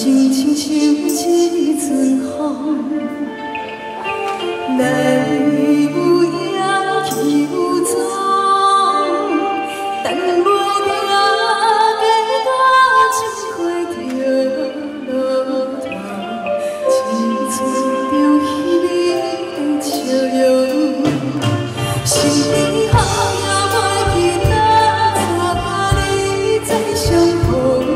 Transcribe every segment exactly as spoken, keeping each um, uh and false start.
情亲像一阵风，来有影去有踪，等袂定加到情花着落头，只剩着彼你的笑容，心里好也袂记得怎甲你再相逢。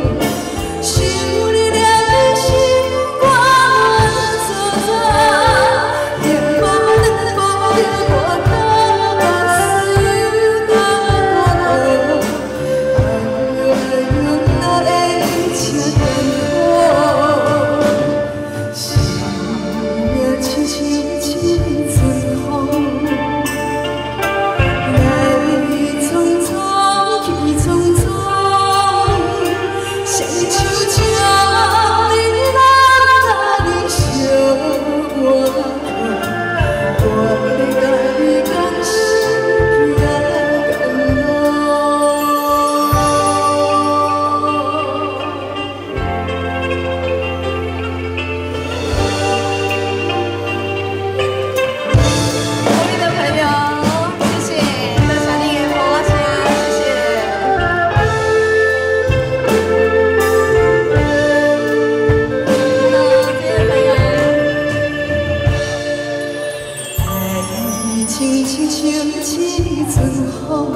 情亲像一阵风，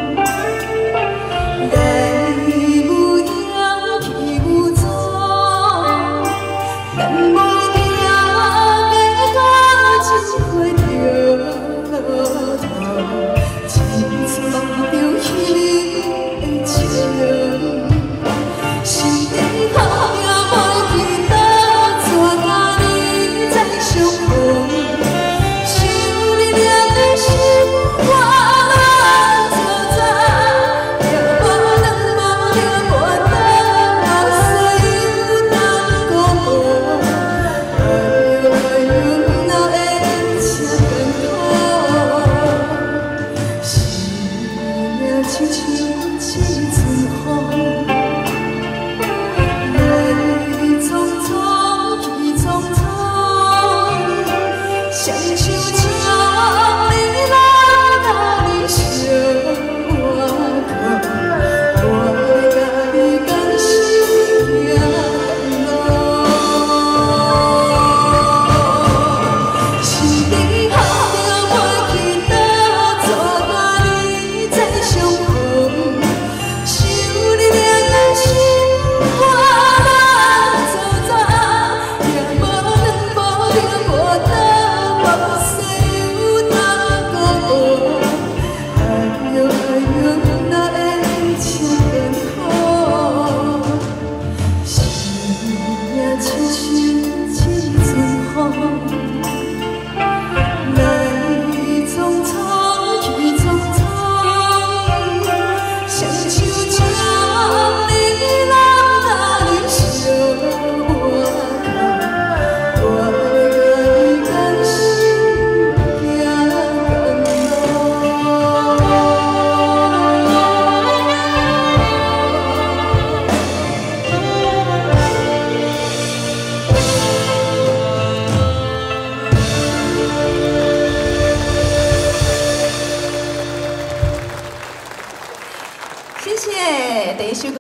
来有影去有踪，等袂定加到情花着落头，只剩着彼你的笑容，心里好也袂记得怎甲你再相逢。 亲像一阵风，来匆匆去匆匆，双手将你拉甲你相偎靠，我要甲你甘心行路，心里好着袂记得怎甲你再相逢。 谢谢，等一首歌。